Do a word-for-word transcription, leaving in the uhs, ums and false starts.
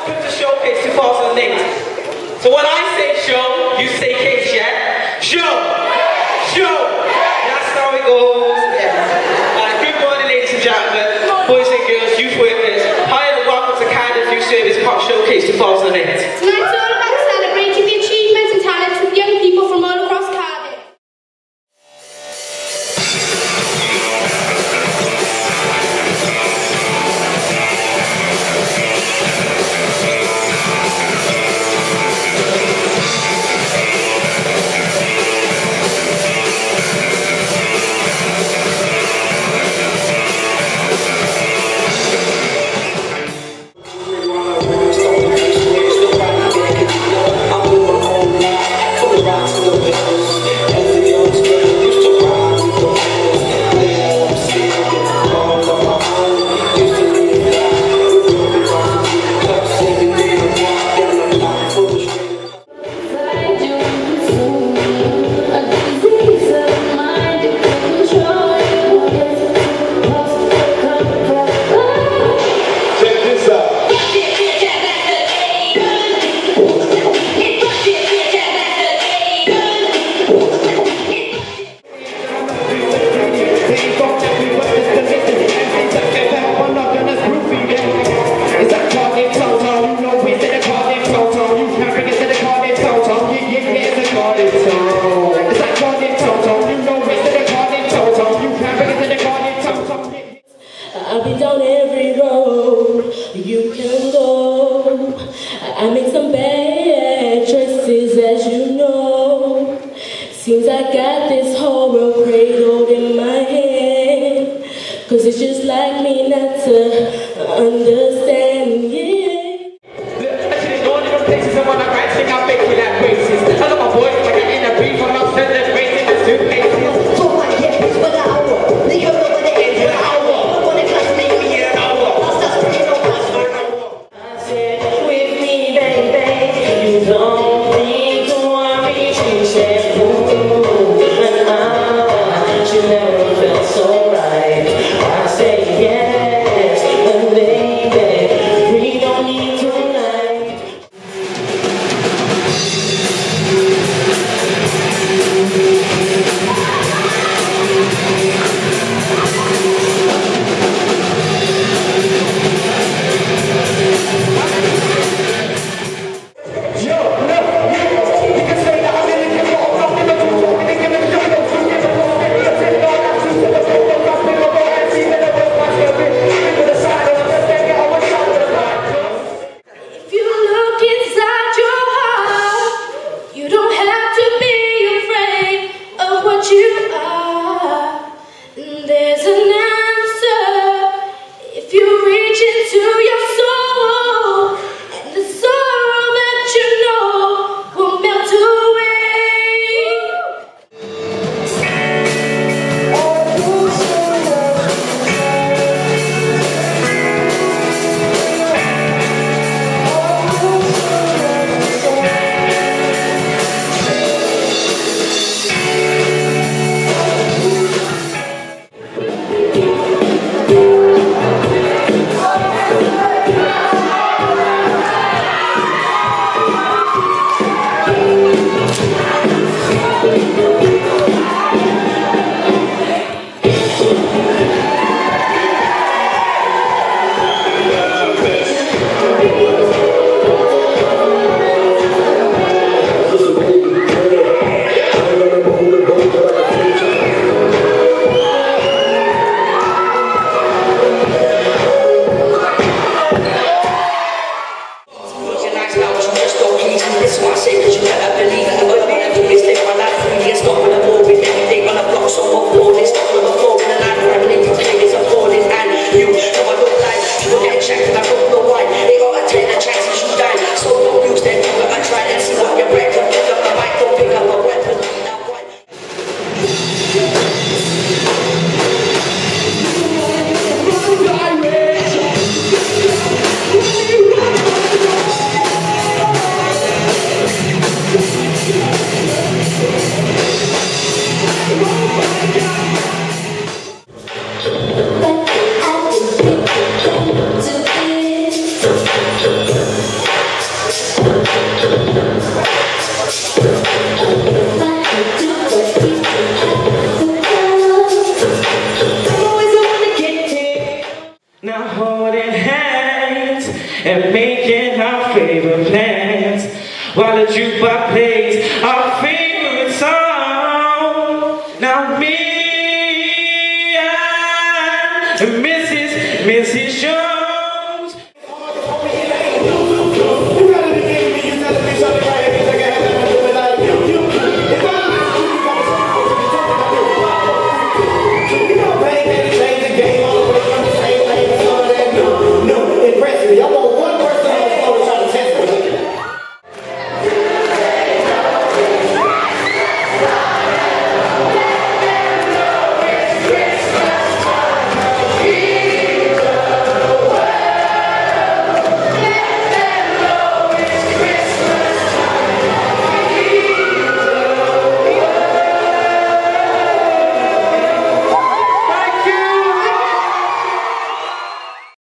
Welcome to Showcase two thousand eight. So when I say show, you say case, yeah? Show! Show! That's how it goes. Yeah. Uh, good morning, ladies and gentlemen, boys and girls, youth workers. Hi and welcome to Cardiff Youth Service Pop Showcase two thousand eight. Tonight's all about celebrating the achievements and talents of young people from all across Cardiff. I've been down every road you can go. I make some bad choices, as you know. Seems I got this whole world cradled in my hand, 'cause it's just like me not to understand, yeah. Actually, all different places and when I write, think I'm making that basis. I love my voice like I'm in a beat when I'm celebrating the suitcases. For my years, but I will. They come over the edge of the hour. When the class make me an hour. I'll start spraying on my smartphone. I said, with me, baby, you don't need to worry. She said, ooh, and I, she never felt so right. I said, yes, but baby, we don't need tonight. Yo, no, you can say that I'm in the and making our favorite plans while the jukebox plays our favorite song. Now me and Missus Missus Jones